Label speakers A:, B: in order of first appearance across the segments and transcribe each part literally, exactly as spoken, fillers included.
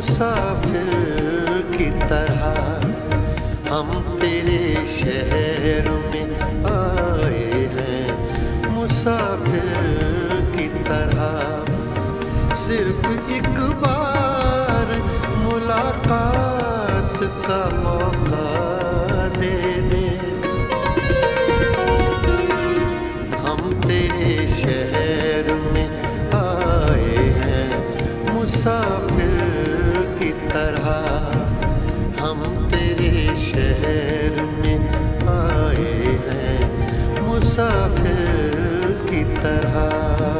A: मुसाफिर की तरह हम तेरे शहर में आए हैं। मुसाफिर की तरह सिर्फ एक बार मुलाकात का मौका दे दे। हम तेरे शहर में आए हैं मुसाफिर की तरह। हम तेरे शहर में आए हैं मुसाफिर की तरह।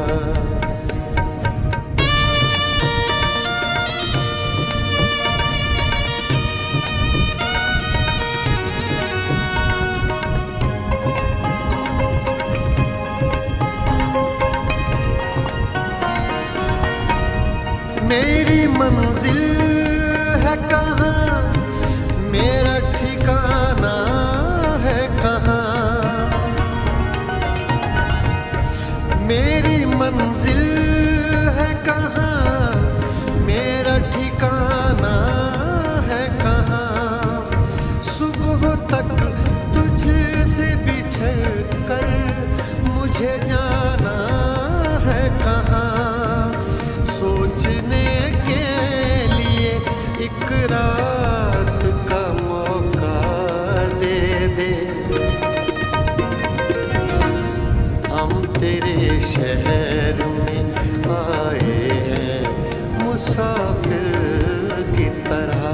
A: मेरी मंजिल है कहाँ, मेरा ठिकाना है कहाँ। मेरी मंजिल है कहाँ, मेरा ठिकाना है कहाँ। सुबह तक तुझसे बिछड़ कर मुझे जाना है कहाँ। सोचने के लिए एक रात का मौका दे दे। हम तेरे शहर में आए हैं मुसाफिर की तरह।